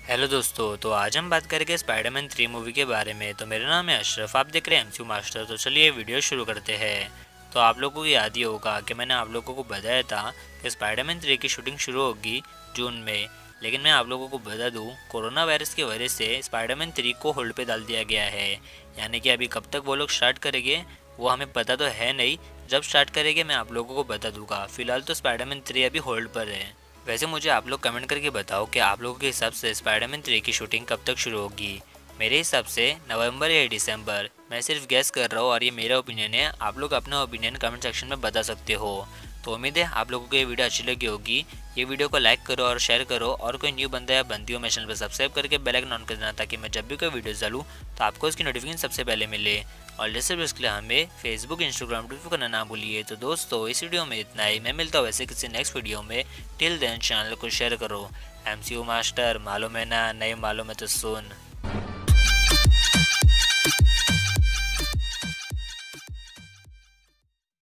Hello दोस्तों, तो आज हम बात करेंगे स्पाइडरमैन 3 मूवी के बारे में। तो मेरा नाम है अशरफ, आप देख रहे हैं एमसीयू मास्टर। तो चलिए वीडियो शुरू करते हैं। तो आप लोगों को याद ही होगा कि मैंने आप लोगों को बताया था कि स्पाइडरमैन 3 की शूटिंग शुरू होगी जून में। लेकिन मैं आप लोगों को बता दूं, कोरोना वायरस की वजह से स्पाइडरमैन 3 को होल्ड पे डाल दिया गया है। यानी कि अभी कब तक वो लोग स्टार्ट करेंगे वो हमें पता तो है नहीं। जब स्टार्ट करेंगे मैं आप लोगों को बता दूंगा। फिलहाल तो स्पाइडरमैन 3 अभी होल्ड पर है। वैसे मुझे आप लोग कमेंट करके बताओ कि आप लोगों के हिसाब से स्पाइडरमैन 3 की शूटिंग कब तक शुरू होगी। मेरे हिसाब से नवंबर या दिसंबर। मैं सिर्फ गैस कर रहा हूँ और ये मेरा ओपिनियन है। आप लोग अपना ओपिनियन कमेंट सेक्शन में बता सकते हो। तो उम्मीद है आप लोगों को ये वीडियो अच्छी लगी होगी। ये वीडियो को लाइक करो और शेयर करो, और कोई न्यू बंदा या बनती हो मेरे चैनल पर सब्सक्राइब करके बेल आइकन ऑन कर देना, ताकि मैं जब भी कोई वीडियो डालूँ तो आपको उसकी नोटिफिकेशन सबसे पहले मिले। और जैसे भी उसके लिए हमें फेसबुक इंस्टाग्राम ट्विटर करना ना भूलिए। तो दोस्तों इस वीडियो में इतना ही। मैं मिलता हूँ वैसे किसी नेक्स्ट वीडियो में। टिल देन चैनल को शेयर करो। एमसीयू मास्टर मालूम है ना, नहीं मालूम है तो सुन।